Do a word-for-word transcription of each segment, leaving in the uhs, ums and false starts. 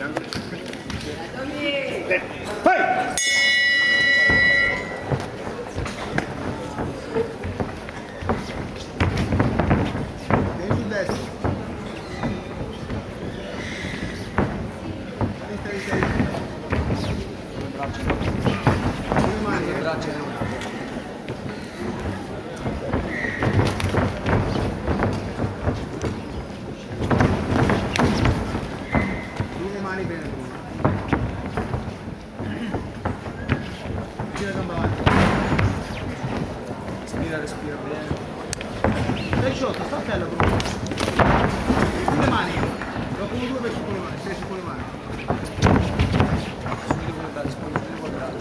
Vai! Vieni sul destro. Sinistra di te. Le braccia. Le mani, Le eh. braccia. Le mani bene. Gira gamba avanti. Respira, respira bene. Stai sciolto, sta bella Bruno. Sulle mani. Dopo un due vai su con le mani, stai su con le mani. Subito con le braccia, subito con le braccia.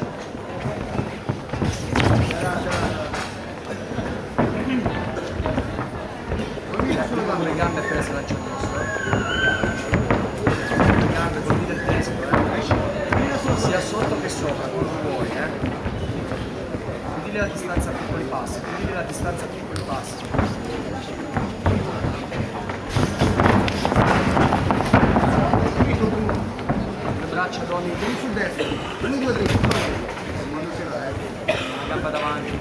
Con le gambe appena si lancia addosso. Le gambe, colpite il teschio, eh. Sia sotto che sopra, come vuoi, eh. Chiudili la distanza a piccoli passi, chiudili la distanza a piccoli passi. Le braccia, Domi. Vieni sul destro. uno, due, tre. Quando ce l'hai. La gamba davanti.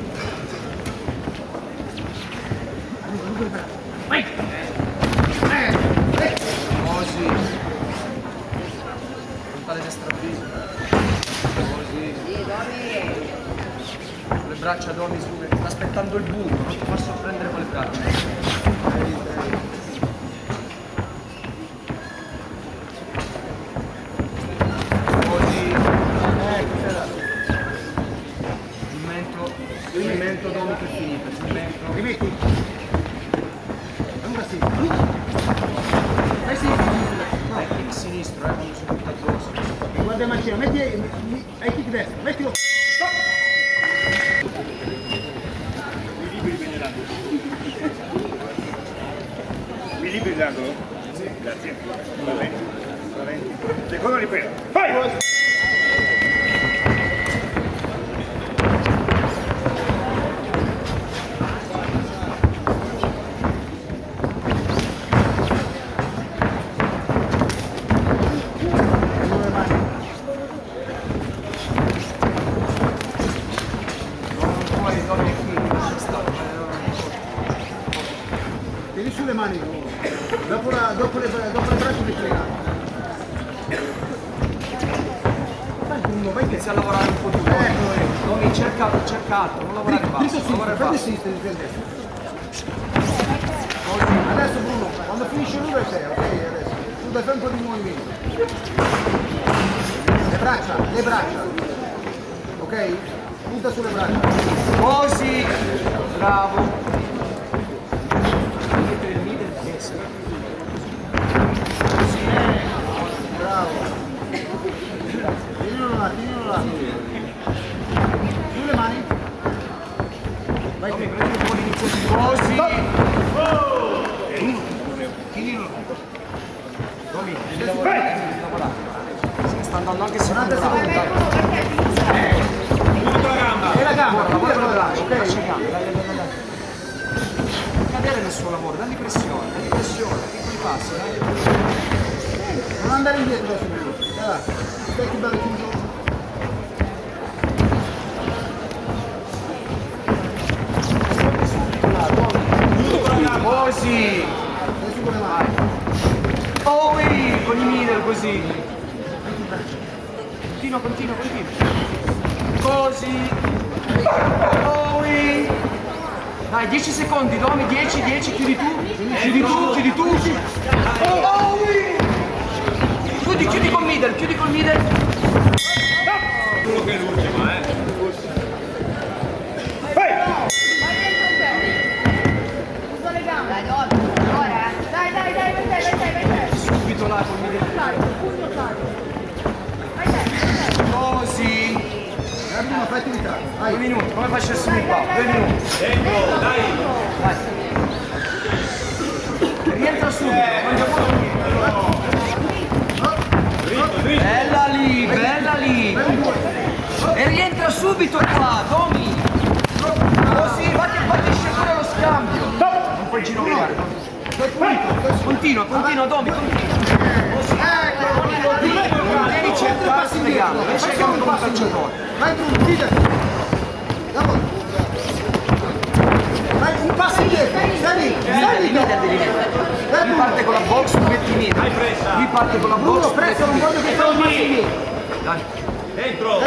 Vai! Eh! Eh! Così. Frontale destra viso. Così. Con le braccia, Domi, su. Sta aspettando il buco, non ti far sorprendere con le braccia. Giumento, Domi, che è finito. Giumento. Rimetti. Allora sì. Vai sì. Vai, kick sinistro, eh, quando si butta addosso. Guarda il mancino, metti ai kick destro, mettilo. Stop. Mi liberi bene l'angolo? Mi liberi l'angolo? Sì. Grazie. Va bene. Va bene. Secondo ripresa. Vai! Tieni sulle mani, dopo, la, dopo, le, dopo le braccia mi frega. Vai Bruno, vai che Inizia a lavorare un po' di più. Ecco, Domi, cerca, cerca alto, non lavorare basso, non lavorare prendi basso. sinistra di destra. Adesso Bruno, quando finisce l'uno è sei, ok? Adesso. Tu dai un po' di movimento. Le braccia, le braccia. Ok? Punta sulle braccia. Così, bravo. Mettere il middle destra. Così, bravo. Tienilo là, tienilo là. Sulle mani. Vai Domi, te. prendi un po' l'iniziativa. Così. Tienilo. Domi, devi lavorare, devi lavorare. Se ne sta andando anche secondo quaranta round, secondi. dai. Tutta la gamba. E la gamba, Lavora con le ok? braccia, lascia i gambe, dai, dai, dai, dai. Non cadere nel suo lavoro, dagli pressione, dagli pressione, piccoli passi, dai. Non andare indietro adesso, Bruno. Dai, stai più bello chiuso. Così. Stai su con le mani. Poi con i middle così. Continua, continua, continua. Così. Poi. Dai, dieci secondi, Domi, dieci, dieci, chiudi tu. Chiudi tu, chiudi tu. Poi. Chiudi, chiudi col middle, chiudi col middle. Quello che è l'ultima, eh. Vai! Uso le gambe. Dai, ora. Dai, dai, dai, vai te, vai te, vai te. Subito là col middle. Pugno salto. Vai te, vai te. Così. Dai Bruno, fai attività. Due Vai. minuti, come facessi un qua? Due minuti. Dentro, dai. Vai. Rientra subito, mangia Dritto, dritto. bella lì, bella lì. E rientra subito qua, Domi. Così, va che battisce pure lo scambio. Non puoi ginocchiare. Continua, continua, Domi, continua. Così. passi indietro. Invece che un calciatore. Vai Bruno, fidati. Lavora. Vai un passo indietro. Stai lì, stai lì. Lui parte con la box, tu metti in mezzo. Lui parte con la box. Bruno, presto, non voglio che fai un passo indietro. Dai. Dentro!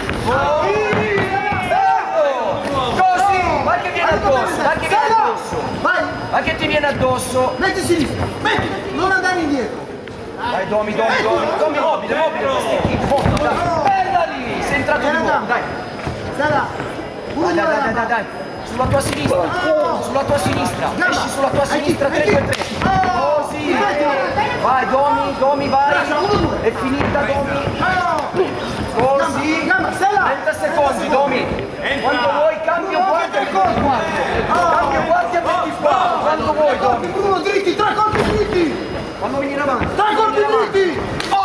Così! Vai che viene addosso! Vai che viene addosso! Vai! Vai che ti viene addosso! Metti sinistra! Metti! Non andare indietro! Dai Domi, Domi, Domi! Domi, mobile, mobile! Questi team, dai! Bella lì! Sei entrato di nuovo, dai! Stai là! Dai, dai, dai, dai, dai! Sulla tua sinistra! Sulla tua sinistra! Esci sulla tua sinistra, tre due tre! Così! Vai Domi, Domi, vai! È finita Domi! Così! trenta secondi Domi! Quando vuoi cambio guardia e metti qua! Cambio guardia e metti qua! Quando vuoi Domi! Bruno, dritti! Tre colpi dritti! Fammi venire avanti! Tre colpi dritti!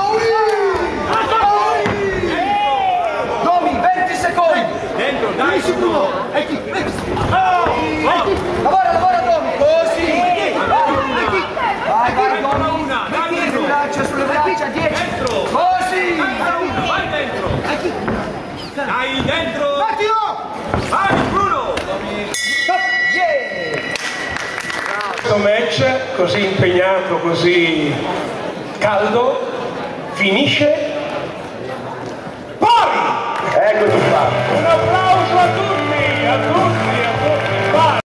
Domi, venti secondi! Dentro, dai! Finisci Bruno! Metti! Metti! Lavora, lavora Domi! Così! Vai, vai Domi! Metti le braccia sulle braccia, dieci! Così! Vai dentro! Dai dentro! Mettilo! Vai Bruno! Yeah! Questo match così impegnato, così caldo, finisce pari! Eccoci qua! Un applauso a tutti, a tutti!